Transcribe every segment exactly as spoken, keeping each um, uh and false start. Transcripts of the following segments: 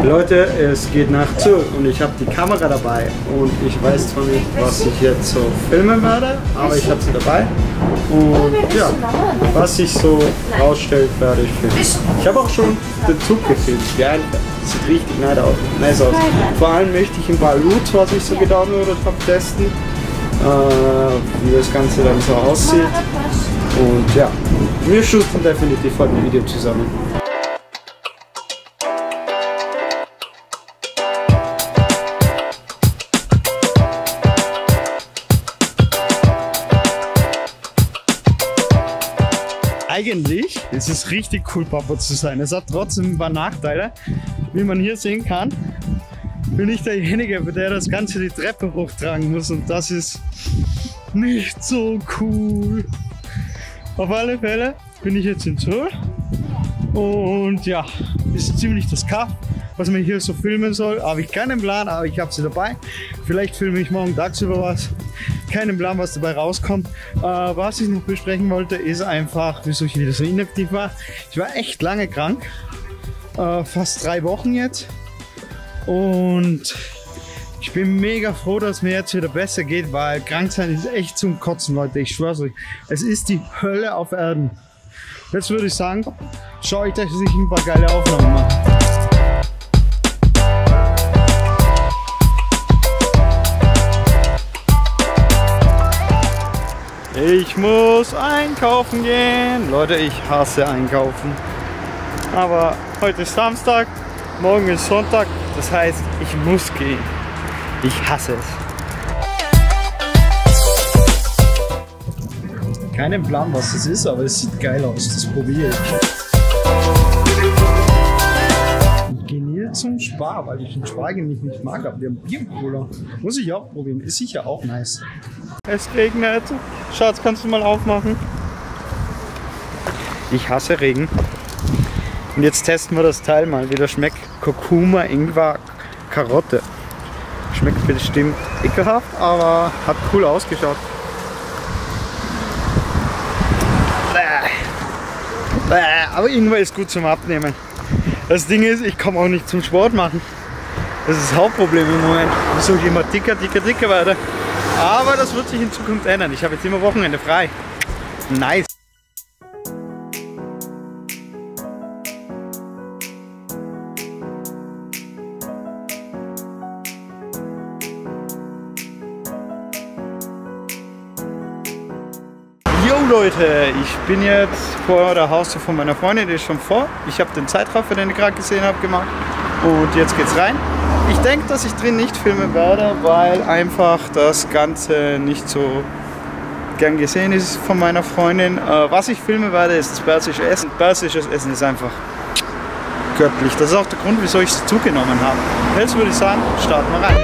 Leute, es geht nach Sylt und ich habe die Kamera dabei und ich weiß zwar nicht, was ich jetzt so filmen werde, aber ich habe sie dabei und ja, was sich so rausstellt, werde ich filmen. Ich habe auch schon den Zug gefilmt, wie einfach. Das sieht richtig nice aus. Vor allem möchte ich ein paar Loots, was ich so gedownloadet habe, testen, äh, wie das Ganze dann so aussieht und ja, wir shooten definitiv heute ein Video zusammen. Eigentlich ist es richtig cool, Papa zu sein. Es hat trotzdem ein paar Nachteile. Wie man hier sehen kann, bin ich derjenige, der das Ganze die Treppe hochtragen muss. Und das ist nicht so cool. Auf alle Fälle bin ich jetzt in Sylt. Und ja, ist ziemlich das Kaff, was man hier so filmen soll. Habe ich keinen Plan, aber ich habe sie dabei. Vielleicht filme ich morgen tagsüber was. Keinen Plan, was dabei rauskommt. Äh, was ich noch besprechen wollte, ist einfach, wieso ich wieder so inaktiv war. Ich war echt lange krank. Äh, fast drei Wochen jetzt. Und ich bin mega froh, dass mir jetzt wieder besser geht, weil krank sein ist echt zum Kotzen, Leute. Ich schwör's euch. Es ist die Hölle auf Erden. Jetzt würde ich sagen, schaue ich, dass ich ein paar geile Aufnahmen mache. Ich muss einkaufen gehen. Leute, ich hasse einkaufen. Aber heute ist Samstag, morgen ist Sonntag. Das heißt, ich muss gehen. Ich hasse es. Keinen Plan, was es ist, aber es sieht geil aus. Das probiere ich. Ich gehe nie zum Spar, weil ich den Spar eigentlich nicht mag. Aber wir haben Biercola. Muss ich auch probieren. Ist sicher auch nice. Es regnet. Schatz, kannst du mal aufmachen? Ich hasse Regen. Und jetzt testen wir das Teil mal, wie das schmeckt. Kurkuma, Ingwer, Karotte. Schmeckt bestimmt ekelhaft, aber hat cool ausgeschaut. Aber Ingwer ist gut zum Abnehmen. Das Ding ist, ich komme auch nicht zum Sport machen. Das ist das Hauptproblem im Moment. Wieso ich immer dicker, dicker, dicker werde. Aber das wird sich in Zukunft ändern. Ich habe jetzt immer Wochenende frei. Nice. Jo Leute, ich bin jetzt vor der Haustür von meiner Freundin, die ist schon vor. Ich habe den Zeitraffer, den ich gerade gesehen habe, gemacht. Und jetzt geht's rein. Ich denke, dass ich drin nicht filmen werde, weil einfach das Ganze nicht so gern gesehen ist von meiner Freundin. Äh, was ich filmen werde, ist das persische Essen. Persisches Essen ist einfach göttlich. Das ist auch der Grund, wieso ich es zugenommen habe. Jetzt würde ich sagen, starten wir rein.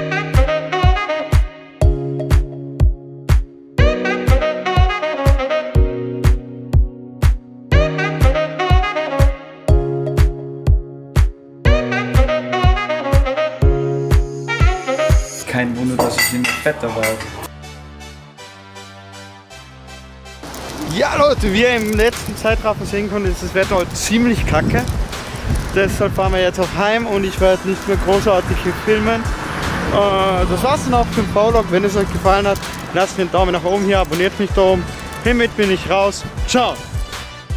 Kein Wunder, dass ich immer fetter war. Ja Leute, wie ihr im letzten Zeitraffer sehen konntet, ist das Wetter heute ziemlich kacke. Deshalb fahren wir jetzt auch heim und ich werde nicht mehr großartig hier filmen. Äh, das war's dann auch für den Vlog. Wenn es euch gefallen hat, lasst mir einen Daumen nach oben hier, abonniert mich da oben. Hiermit bin ich raus. Ciao!